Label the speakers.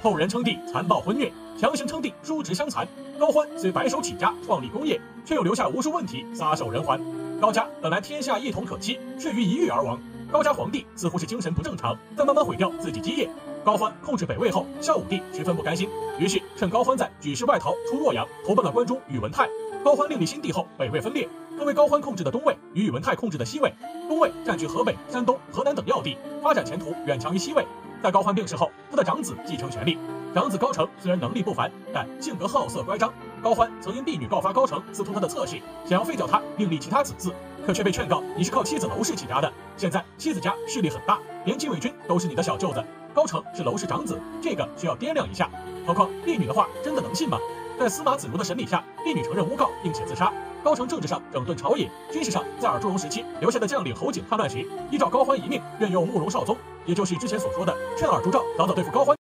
Speaker 1: 后人称帝残暴昏虐，强行称帝叔侄相残。高欢虽白手起家创立功业，却又留下无数问题撒手人寰。高家本来天下一统可期，却于一遇而亡。高家皇帝似乎是精神不正常，在慢慢毁掉自己基业。高欢控制北魏后，孝武帝十分不甘心，于是趁高欢在举事外逃，出洛阳，投奔了关中宇文泰。高欢另立新帝后，北魏分裂，分为高欢控制的东魏与宇文泰控制的西魏。东魏占据河北、山东、河南等要地，发展前途远强于西魏。在高欢病逝后，他的长子继承权力。长子高澄虽然能力不凡，但性格好色乖张。高欢曾因婢女告发高澄私通他的侧室，想要废掉他，另立其他子嗣，可却被劝告你是靠妻子娄氏起家的，现在妻子家势力很大，连禁卫军都是你的小舅子。高澄是娄氏长子，这个需要掂量一下。何况婢女的话真的能信吗？在司马子如的审理下，婢女承认诬告，并且自杀。高澄政治上整顿朝野，军事上在尔朱荣时期留下的将领侯景叛乱时，依照高欢遗命任用慕容绍宗，也就是之前所说的劝尔朱赵早早对付高欢。